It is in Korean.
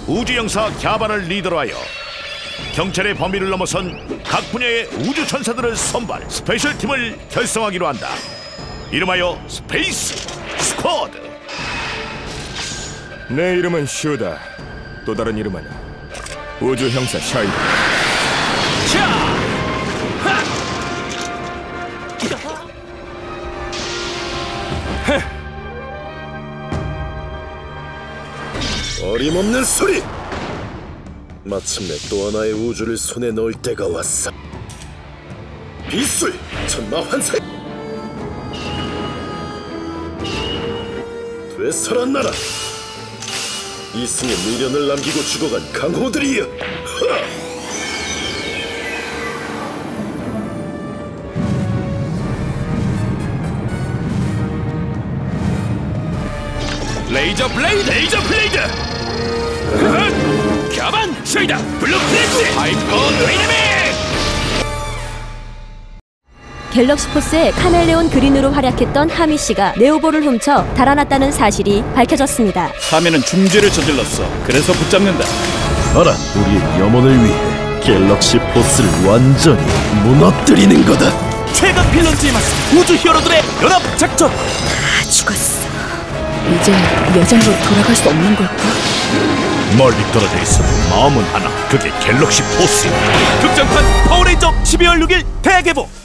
우주영사 갸반을 리더로 하여 경찰의 범위를 넘어선 각 분야의 우주천사들을 선발 스페셜팀을 결성하기로 한다. 이름하여 스페이스 스쿼드. 내 이름은 슈다. 또 다른 이름은 우주형사 샤이다. 자! 어림없는 소리! 마침내 또 하나의 우주를 손에 넣을 때가 왔어. 비술! 천마환생! 되살아 나라! 이승의 미련을 남기고 죽어간 강호들이여! 레이저 블레이드! 레이저 블레이드! 갸반! 쉐이다! 블루 플렉스! 하이퍼 다이내믹! 갤럭시 포스의 카멜레온 그린으로 활약했던 하미 씨가 네오볼을 훔쳐 달아났다는 사실이 밝혀졌습니다. 하미는 중죄를 저질렀어. 그래서 붙잡는다. 너란 우리의 염원을 위해 갤럭시 포스를 완전히 무너뜨리는 거다. 최강 빌런즈에 맞서 우주 히어로들의 연합 작전. 다 죽었어. 이제 예전으로 돌아갈 수 없는 걸까? 멀리 떨어져 있어도 마음은 하나. 그게 갤럭시 포스. 극장판 파워레인저 12월 6일 대개봉.